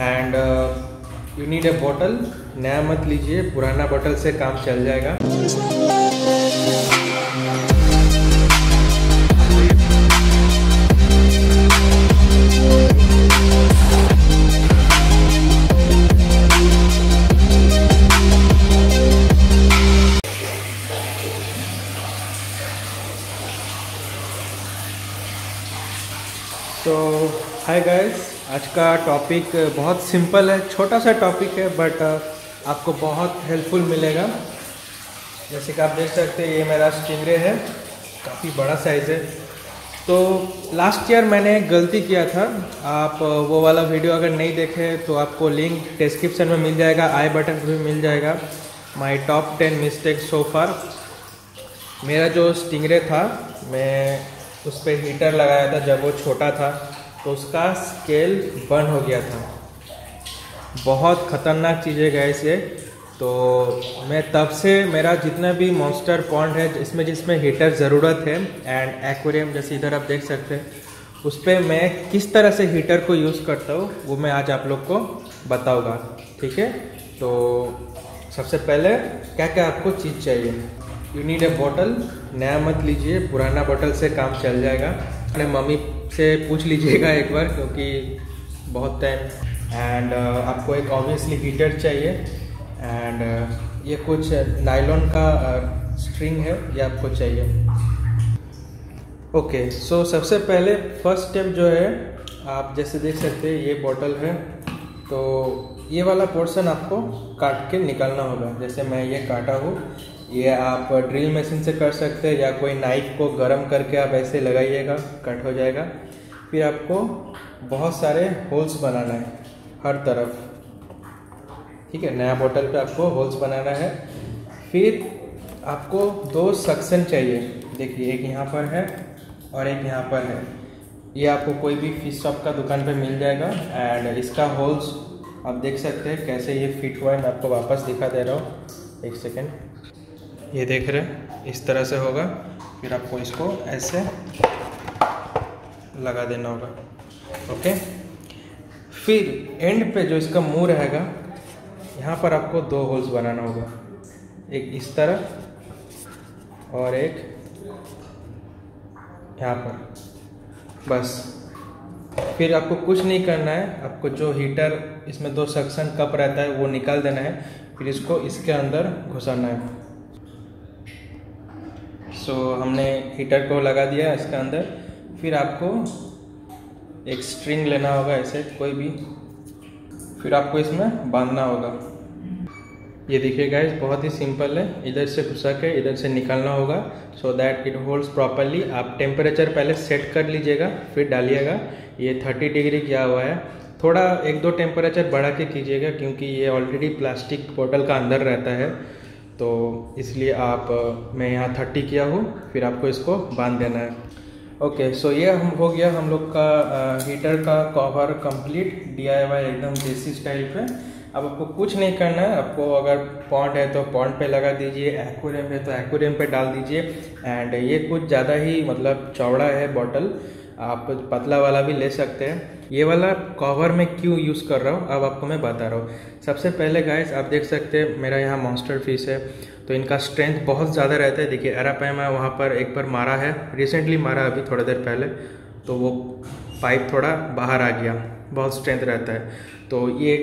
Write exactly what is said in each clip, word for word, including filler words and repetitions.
And you need a bottle. नया मत लीजिए, पुराना बॉटल से काम चल जाएगा। तो हाय गाइस, आज का टॉपिक बहुत सिंपल है, छोटा सा टॉपिक है बट आपको बहुत हेल्पफुल मिलेगा। जैसे कि आप देख सकते हैं ये मेरा स्टिंगरे है, काफ़ी बड़ा साइज़ है। तो लास्ट ईयर मैंने एक गलती किया था, आप वो वाला वीडियो अगर नहीं देखे तो आपको लिंक डिस्क्रिप्शन में मिल जाएगा, आई बटन पर भी मिल जाएगा। My top ten mistake so far. मेरा जो स्टिंगरे था, मैं उस पर हीटर लगाया था जब वो छोटा था, तो उसका स्केल बर्न हो गया था। बहुत ख़तरनाक चीज़ है गैस ये। तो मैं तब से मेरा जितना भी मॉन्स्टर पॉन्ड है इसमें जिसमें हीटर ज़रूरत है एंड एक्वेरियम जैसे इधर आप देख सकते हैं, उस पर मैं किस तरह से हीटर को यूज़ करता हूँ वो मैं आज आप लोग को बताऊँगा, ठीक है। तो सबसे पहले क्या क्या आपको चीज़ चाहिए। You need a bottle. नया मत लीजिए, पुराना बॉटल से काम चल जाएगा। अपने मम्मी से पूछ लीजिएगा एक बार, क्योंकि बहुत टाइम। एंड uh, आपको एक ऑब्वियसली हीटर चाहिए एंड uh, ये कुछ नायलॉन का स्ट्रिंग uh, है, ये आपको चाहिए। ओके, सो सबसे पहले फर्स्ट स्टेप जो है, आप जैसे देख सकते हैं ये बॉटल है, तो ये वाला पोर्शन आपको काट के निकालना होगा। जैसे मैं ये काटा हूँ, ये आप ड्रिल मशीन से कर सकते हैं या कोई नाइफ को गर्म करके आप ऐसे लगाइएगा, कट हो जाएगा। फिर आपको बहुत सारे होल्स बनाना है हर तरफ, ठीक है। नया बोतल पे आपको होल्स बनाना है। फिर आपको दो सक्शन चाहिए, देखिए एक यहाँ पर है और एक यहाँ पर है। ये आपको कोई भी फिश शॉप का दुकान पे मिल जाएगा। एंड इसका होल्स आप देख सकते हैं कैसे ये फिट हुआ है। मैं आपको वापस दिखा दे रहा हूँ, एक सेकेंड। ये देख रहे हैं, इस तरह से होगा। फिर आपको इसको ऐसे लगा देना होगा, ओके। फिर एंड पे जो इसका मुंह रहेगा, यहाँ पर आपको दो होल्स बनाना होगा, एक इस तरह और एक यहाँ पर, बस। फिर आपको कुछ नहीं करना है, आपको जो हीटर इसमें दो सक्शन कप रहता है वो निकाल देना है। फिर इसको इसके अंदर घुसाना है। सो so, हमने हीटर को लगा दिया इसके अंदर। फिर आपको एक स्ट्रिंग लेना होगा, ऐसे कोई भी। फिर आपको इसमें बांधना होगा। ये देखिए गाइस, बहुत ही सिंपल है। इधर से घुसा के इधर से निकालना होगा, so that it holds properly. आप टेम्परेचर पहले सेट कर लीजिएगा, फिर डालिएगा। ये थर्टी डिग्री किया हुआ है, थोड़ा एक दो टेम्परेचर बढ़ा के कीजिएगा, क्योंकि ये ऑलरेडी प्लास्टिक बोतल का अंदर रहता है, तो इसलिए आप मैं यहाँ थर्टी किया हूँ। फिर आपको इसको बांध देना है। ओके, सो ये हम हो गया हम लोग का आ, हीटर का cover complete, D I Y एकदम देसी स्टाइल पे। अब आपको कुछ नहीं करना है। आपको अगर पॉन्ड है तो पॉन्ड पे लगा दीजिए, एक्वेरियम है तो एक्वेरियम पे डाल दीजिए। एंड ये कुछ ज़्यादा ही मतलब चौड़ा है बॉटल, आप पतला वाला भी ले सकते हैं। ये वाला कवर में क्यों यूज़ कर रहा हूँ अब आपको मैं बता रहा हूँ। सबसे पहले गाइस आप देख सकते हैं मेरा यहाँ मॉन्स्टर फिश है, तो इनका स्ट्रेंथ बहुत ज़्यादा रहता है। देखिए एरापाइमा वहाँ पर एक बार मारा है, रिसेंटली मारा अभी थोड़ी देर पहले, तो वो पाइप थोड़ा बाहर आ गया। बहुत स्ट्रेंथ रहता है। तो ये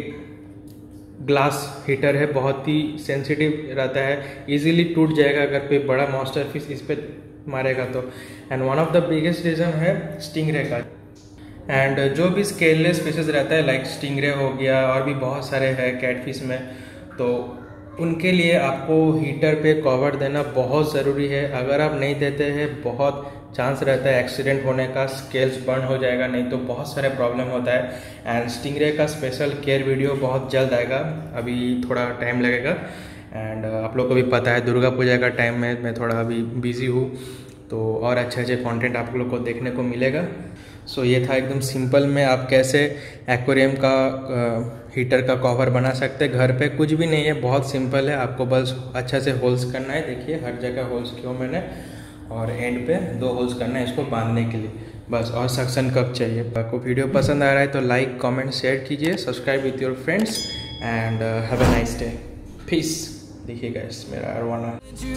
ग्लास हीटर है, बहुत ही सेंसिटिव रहता है, इजीली टूट जाएगा अगर कोई बड़ा मॉन्स्टर फिश इस पर मारेगा तो। And one of the biggest reason है स्टिंगरे का। एंड जो भी स्केललेस फिशेस रहता है, लाइक स्टिंगरे हो गया और भी बहुत सारे हैं कैटफिश में, तो उनके लिए आपको हीटर पे कवर देना बहुत ज़रूरी है। अगर आप नहीं देते हैं, बहुत चांस रहता है एक्सीडेंट होने का, स्केल्स बर्न हो जाएगा, नहीं तो बहुत सारे प्रॉब्लम होता है। एंड स्टिंगरे का स्पेशल केयर वीडियो बहुत जल्द आएगा, अभी थोड़ा टाइम लगेगा। एंड आप लोग को भी पता है दुर्गा पूजा का टाइम में मैं थोड़ा अभी बिजी हूँ, तो और अच्छे अच्छे कंटेंट आप लोग को देखने को मिलेगा। सो so, ये था एकदम सिंपल में आप कैसे एक्वेरियम का आ, हीटर का कवर बना सकते हैं घर पे। कुछ भी नहीं है, बहुत सिंपल है। आपको बस अच्छा से होल्स करना है। देखिए हर जगह होल्स किया मैंने, और एंड पे दो होल्स करना है इसको बांधने के लिए। बस। और सक्शन कप चाहिए। आपको वीडियो पसंद आ रहा है तो लाइक कमेंट शेयर कीजिए, subscribe with your friends and have a nice day. Peace. देखिए गाइस मेरा arowana.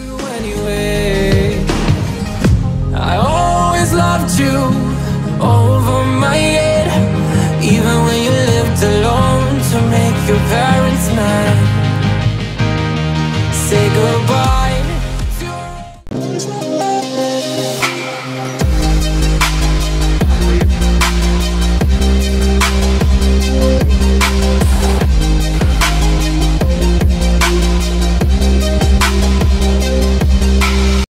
I always loved you over my head, even when you lived alone to make your parents mad. Say goodbye.